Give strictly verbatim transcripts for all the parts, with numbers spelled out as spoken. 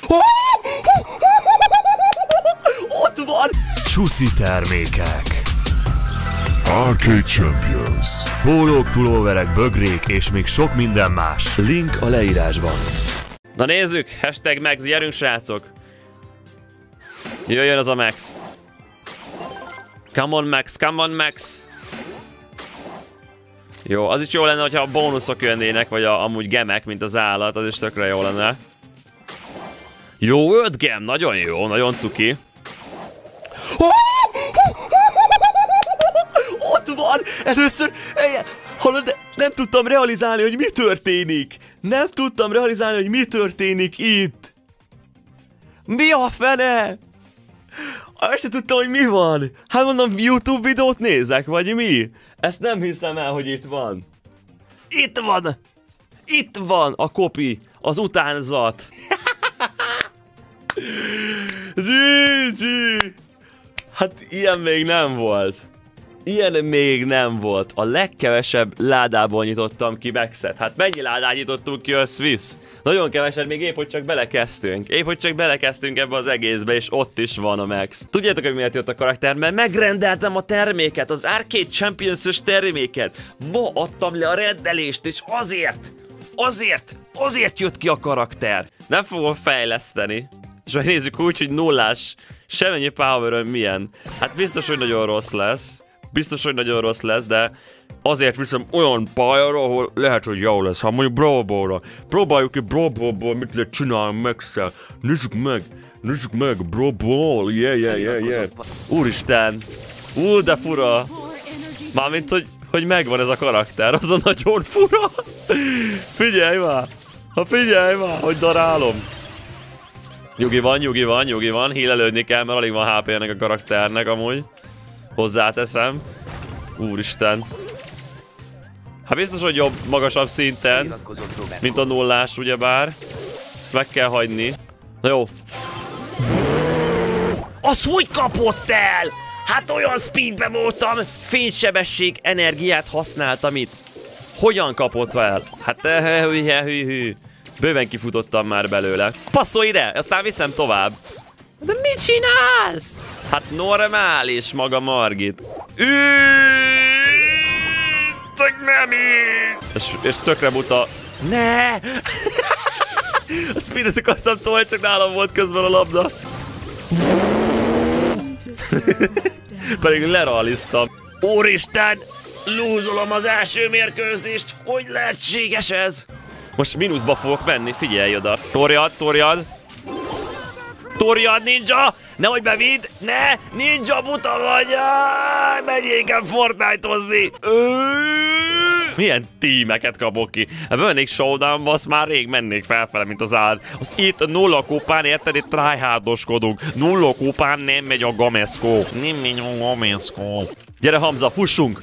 Ott van! Csúszi termékek. Arcade Champions. Pólók, pulóverek, bögrék és még sok minden más. Link a leírásban. Na nézzük! Hashtag Max, gyerünk srácok! Jöjjön az a Max. Come on Max, come on Max! Jó, az is jó lenne, hogyha a bónuszok jönnének, vagy a, amúgy gemek, mint az állat, az is tökre jó lenne. Jó, öt gem, nagyon jó, nagyon cuki. Ott van! Először... Hallod, nem tudtam realizálni, hogy mi történik. Nem tudtam realizálni, hogy mi történik itt. Mi a fene? Azt sem tudtam, hogy mi van. Hát mondom, YouTube videót nézek, vagy mi? Ezt nem hiszem el, hogy itt van. Itt van! Itt van a kopi, az utánzat. gé gé! Hát ilyen még nem volt. Ilyen még nem volt. A legkevesebb ládából nyitottam ki Maxet. Hát mennyi ládát nyitottunk ki a Swiss? Nagyon keveset, még épp hogy csak belekezdtünk. Épp hogy csak belekezdtünk ebbe az egészbe, és ott is van a Max. Tudjátok, hogy miért jött a karakter? Mert megrendeltem a terméket, az Arcade Champions-ös terméket. Ma adtam le a rendelést, és azért, azért, azért jött ki a karakter. Nem fogom fejleszteni. És majd nézzük úgy, hogy nullás. Semennyi power-ön milyen. Hát biztos, hogy nagyon rossz lesz. Biztos, hogy nagyon rossz lesz, de azért viszem olyan pályára, ahol lehet, hogy jó lesz. Ha mondjuk Brawl Ball-ra. Próbáljuk ki Brawl Ball-ból mit lehet csinálni Max-szel. Nézzük meg, nézzük meg, Brawl Ball, yeah, yeah, yeah, yeah. Úristen, ú, de fura. Mármint, hogy, hogy megvan ez a karakter, azon nagyon fura. Figyelj már, ha figyelj már, hogy darálom. Nyugi van, nyugi van, nyugi van, hílelődni kell, mert alig van há pé-nek a karakternek amúgy. Hozzáteszem. Úristen. Hát biztos, hogy jobb, magasabb szinten, mint a nullás, ugyebár. Ezt meg kell hagyni. Na jó. Az hogy kapott el? Hát olyan speedbe voltam, fénysebesség energiát használtam itt. Hogyan kapott el? Hát hű, hű, hű. Bőven kifutottam már belőle. Passzolj ide, aztán viszem tovább. De mit csinálsz? Hát normális maga Margit. Csak nem így! És, és tökre buta. Ne! A speedet akartam tolni, csak nálam volt közben a labda. Pedig leraliztam. Úristen! Lúzolom az első mérkőzést! Hogy lehetséges ez? Most mínuszba fogok menni, figyelj oda. Torjad, torjad. Torjad, ninja! Nehogy bevidd! Ne! Ninja buta vagy! Menjék el Fortnite-ozni! Milyen tímeket kapok ki? Ha mennék showdownba, azt már rég mennék felfele, mint az állat. Azt itt nulla kupán, érted? Itt tryhardoskodunk. Nulla kupán nem megy a gameszkó. Nem megy a gameszkó. Gyere Hamza, fussunk!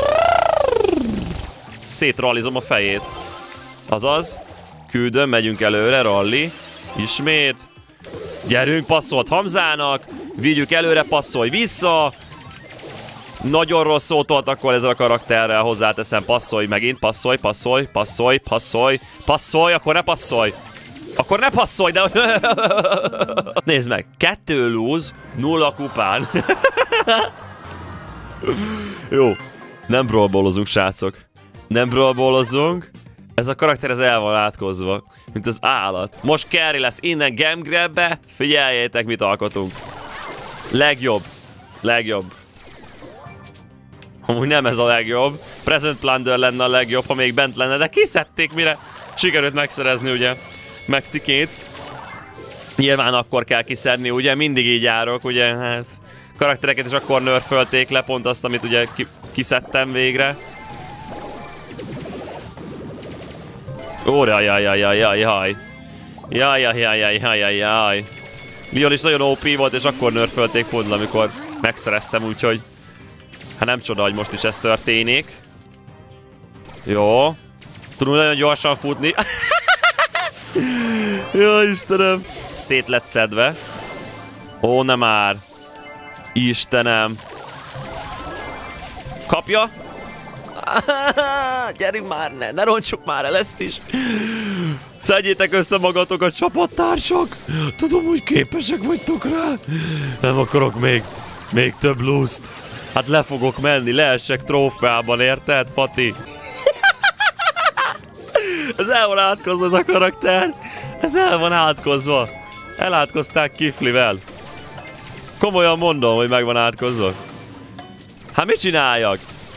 Szétrallizom a fejét. Azaz. Küldöm, megyünk előre, ralli. Ismét. Gyerünk, passzolt Hamzának. Vigyük előre, passzolj vissza. Nagyon rossz szót tolt akkor ezzel a karakterrel, hozzáteszem, passzolj megint, passzolj, passzolj, passzolj, passzolj, passzolj, akkor ne passzolj. Akkor ne passzolj, de... Nézd meg, kettő lose, nulla kupán. Jó, nem brawlballozunk, srácok. Nem brawlballozunk. Ez a karakter ez el van átkozva, mint az állat. Most carry lesz innen game grabbe, figyeljétek, mit alkotunk. Legjobb, legjobb. Amúgy nem ez a legjobb. Present Plunder lenne a legjobb, ha még bent lenne, de kiszedték, mire sikerült megszerezni, ugye, Mexikét. Nyilván akkor kell kiszedni, ugye, mindig így járok, ugye, hát karaktereket is akkor nerfölték le, pont azt, amit ugye ki kiszedtem végre. Ó, jaj, jaj, jaj, jaj, jaj, jaj. Jaj, jaj, jaj, jaj, jaj, jaj, jaj. Leon is nagyon ó pé volt, és akkor nerfölték pont, amikor megszereztem, úgyhogy... Hát nem csoda, hogy most is ez történik. Jó. Tudunk nagyon gyorsan futni. Jaj, Istenem. Szét lett szedve. Ó, nem már. Istenem. Kapja. Gyerünk már, ne, ne roncsuk már el ezt is. Szedjétek össze magatokat, csapattársak! Tudom, hogy képesek vagytok rá. Nem akarok még, még több lúzt. Hát le fogok menni, leessek trófeában, érted, Fati? Ez el van átkozva ez a karakter. Ez el van átkozva. Elátkozták Kiflivel. Komolyan mondom, hogy meg van átkozva. Hát mit csináljak?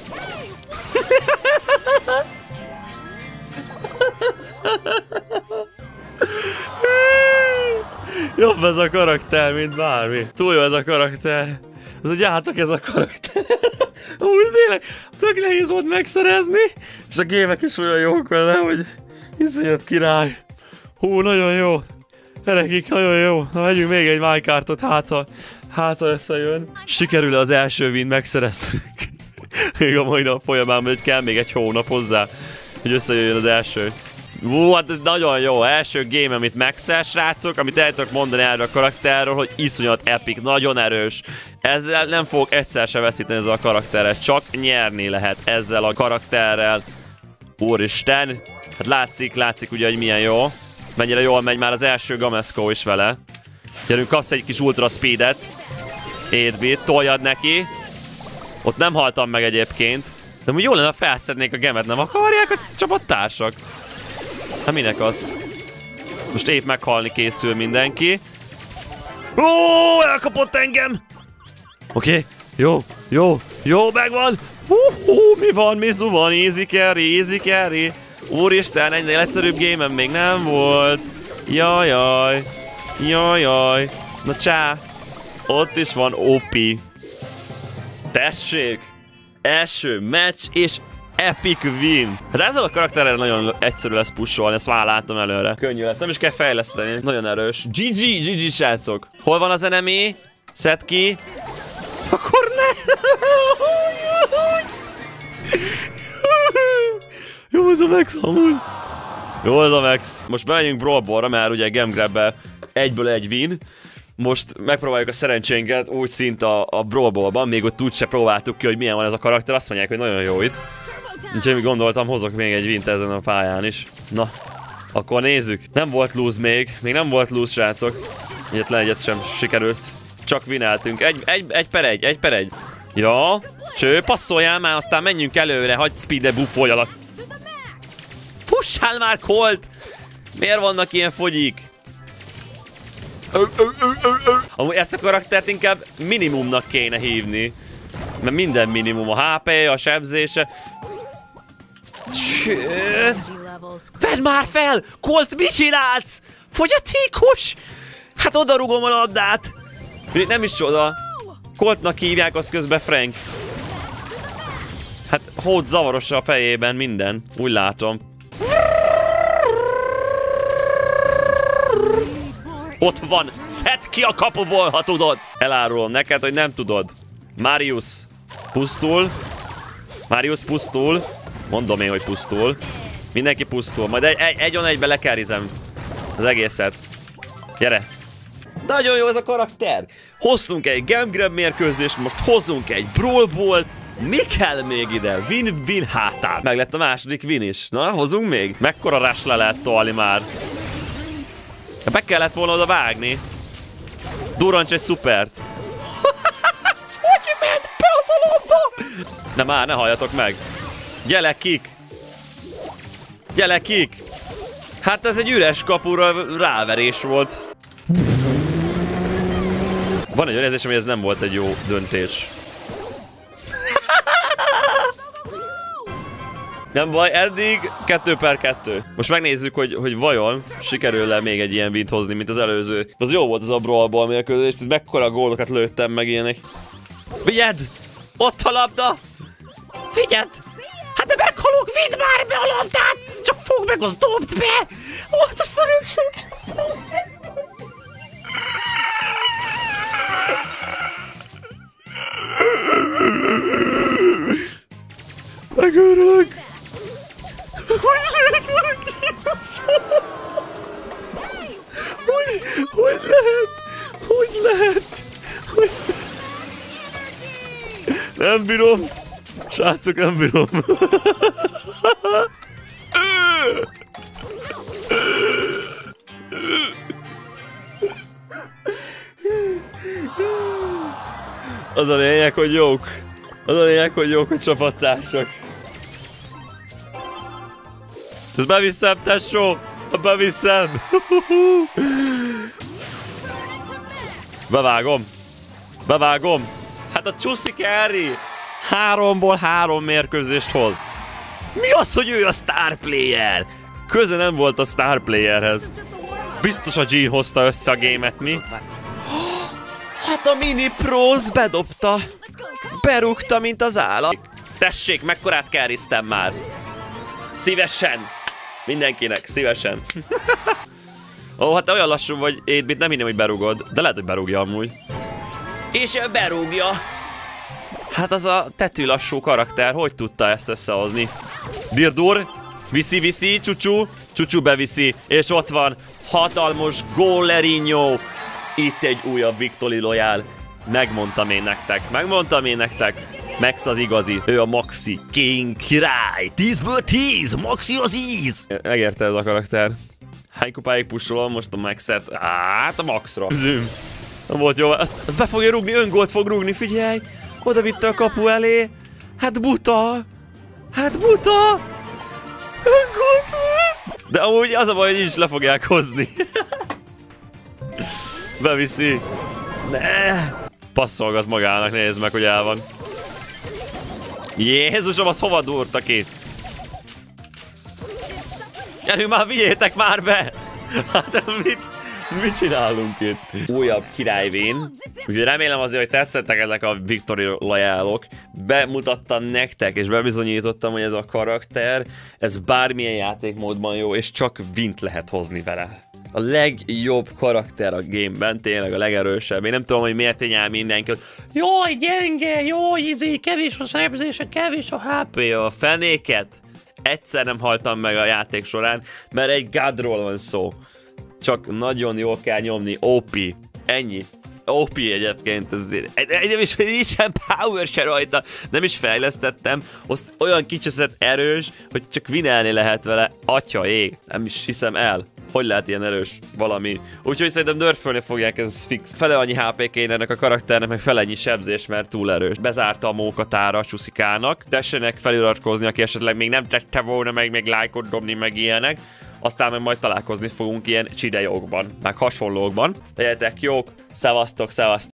Jobb ez a karakter, mint bármi. Túl jó ez a karakter. Ez a gyártak ez a karakter. Úgy tényleg, tök nehéz volt megszerezni. És a gémek is olyan jók vele, hogy iszonyat király. Hú, nagyon jó. Nekik nagyon jó. Na, vegyünk még egy Minecraftot, hát ha, hát ha összejön. Sikerül az első win megszerezzük. Még a mai nap folyamán, hogy kell még egy hónap hozzá, hogy összejöjjön az első. Hú, hát ez nagyon jó. Első game, amit megszer, srácok, amit el tudok mondani erről a karakterről, hogy iszonyat epic, nagyon erős. Ezzel nem fogok egyszer se veszíteni ezzel a karakterrel, csak nyerni lehet ezzel a karakterrel. Úristen! Hát látszik, látszik ugye, hogy milyen jó. Mennyire jól megy már az első Gamesco is vele. Gyerünk, kapsz egy kis ultra speedet. öt bit, toljad neki. Ott nem haltam meg egyébként. De úgy jól lenne, ha felszednék a gemet, nem akarják a csapattársak? Hát minek azt? Most épp meghalni készül mindenki. Ó, elkapott engem! Oké, okay. Jó, jó, jó, megvan! Hú, hú, mi van, mi van? Easy carry, easy carry. Úristen, ennél egyszerűbb game-em még nem volt. Jajjaj, jajjaj. Na csá, ott is van o pé. Tessék, első meccs és epic win. Hát ezzel a karakterrel nagyon egyszerű lesz pusolni, ezt már látom előre. Könnyű lesz, nem is kell fejleszteni, nagyon erős. gé gé, gé gé srácok. Hol van az enemy? Szedd ki. Akkor ne! Jó ez a Max amúgy. Jó ez a Max. Most bemegyünk Brawl Ballra, mert ugye Game Grab-be egyből egy win. Most megpróbáljuk a szerencsénket úgy szint a, a Brawl Ballban, még ott úgy se próbáltuk ki, hogy milyen van ez a karakter, azt mondják, hogy nagyon jó itt. Úgyhogy gondoltam, hozok még egy wint ezen a pályán is. Na, akkor nézzük. Nem volt lose még, még nem volt lose, srácok. Egyetlen egyet sem sikerült. Csak wineltünk. Egy, egy, egy per egy, egy per egy. Ja, cső, passzoljál már, aztán menjünk előre, hagyd speed-e buffoljalak. Fussál már, Colt! Miért vannak ilyen fogyik? Amúgy ezt a karaktert inkább minimumnak kéne hívni. Mert minden minimum, a há pé, a sebzése. Csőd! Vedd már fel! Colt, mit csinálsz? Fogyatékos? Hát oda rugom a labdát. Nem is csoda. Coltnak hívják, az közben Frank. Hát hód zavaros a fejében minden. Úgy látom. Ott van! Szedd ki a kapuból, ha tudod! Elárulom neked, hogy nem tudod. Marius pusztul. Marius pusztul. Mondom én, hogy pusztul. Mindenki pusztul. Majd egy, egy, egy on egybe lekerizem az egészet. Gyere! Nagyon jó ez a karakter! Hoztunk egy Game Grab mérkőzést, most hozzunk egy Brawl Ballt. Mi kell még ide? Win-win hátán. Meg lett a második win is. Na, hozzunk még? Mekkora rush le lehet tolni már? Be kellett volna oda vágni. Durrancs egy szupert. Hogy ment be az a labda? Ne már, ne halljatok meg. Gyere, kik. Gyere, kik. Hát ez egy üres kapura ráverés volt. Van egy olyan érzésem, hogy ez nem volt egy jó döntés. Nem baj, eddig kettő per kettő. Most megnézzük, hogy, hogy vajon sikerül-e még egy ilyen wint hozni, mint az előző. Az jó volt az a Brawl Ball mérkőzés, és mekkora gólokat lőttem meg ilyenek. Vigyed! Ott a labda! Vigyed! Hát de meghalok, vidd már be a labdát! Csak fogd meg, az dobd be! Ott a szerencsét! Megőrülök! Hogy lehet valaki? Hogy, hogy lehet? Hogy lehet? Hogy... Nem bírom! Srácok, nem bírom! Az a lényeg, hogy jók. Az a lényeg, hogy jók a csapattársak. Ezt beviszem, tesó! Beviszem! Bevágom. Bevágom. Hát a Csúszik Harry háromból három mérkőzést hoz. Mi az, hogy ő a star player? Köze nem volt a star playerhez. Biztos a Jean hozta össze a gémet, mi? Hát a Mini Pros bedobta. Berúgta, mint az állat. Tessék, mekkorát carryztem már. Szívesen. Mindenkinek, szívesen. Ó, oh, hát olyan lassú vagy, Édbit, nem hinném, hogy berúgod. De lehet, hogy berúgja amúgy. És ő berúgja. Hát az a tetű lassú karakter, hogy tudta ezt összehozni? Dirdur, viszi, viszi, Csúcsú, Csúcsú beviszi, és ott van hatalmas Gollerinho. Itt egy újabb Victory Loyal. Megmondtam én nektek, megmondtam én nektek. Max az igazi, ő a Maxi King király. tízből tíz, Maxi az íz. Megérte ez a karakter. Hány kupáig pusolom most a Maxet? Hát a Maxra. Züm. Nem volt jó, az, az be fogja rúgni, öngolt fog rúgni, figyelj. Oda vitte a kapu elé. Hát buta. Hát buta. Öngolt. De amúgy az a baj, hogy így is le fogják hozni. Beviszi. Ne. Passzolgat magának, nézd meg, hogy el van. Jézusom, az hova durta ki? Gyerünk már, vigyétek már be! Hát mit, mit csinálunk itt? Újabb királyvén. Úgyhogy remélem azért, hogy tetszettek ezek a Victory Loyalok. Bemutattam nektek, és bebizonyítottam, hogy ez a karakter, ez bármilyen játékmódban jó, és csak wint lehet hozni vele. A legjobb karakter a gameben, tényleg a legerősebb. Én nem tudom, hogy miért tényel mindenki, hogy jaj, gyenge, jó, izé, kevés a sebzése, kevés a há pé, a fenéket. Egyszer nem haltam meg a játék során, mert egy godról van szó. Csak nagyon jól kell nyomni, ó pé. Ennyi. ó pé egyébként, ez nem is, nincsen power se rajta, nem is fejlesztettem, azt olyan kicseszett erős, hogy csak vinelni lehet vele, atya ég, nem is hiszem el. Hogy lehet ilyen erős valami? Úgyhogy szerintem nerfölni fogják, ez fix. Fele annyi há pé kéne ennek a karakternek, meg fele annyi sebzés, mert túl erős. Bezárta a mókatára a Csúszikának. Tessenek feliratkozni, aki esetleg még nem tette volna, meg még lájkot dobni, meg ilyenek. Aztán meg majd találkozni fogunk ilyen csidejogban, meg hasonlókban. Legyetek jók, szevasztok, szevasztok!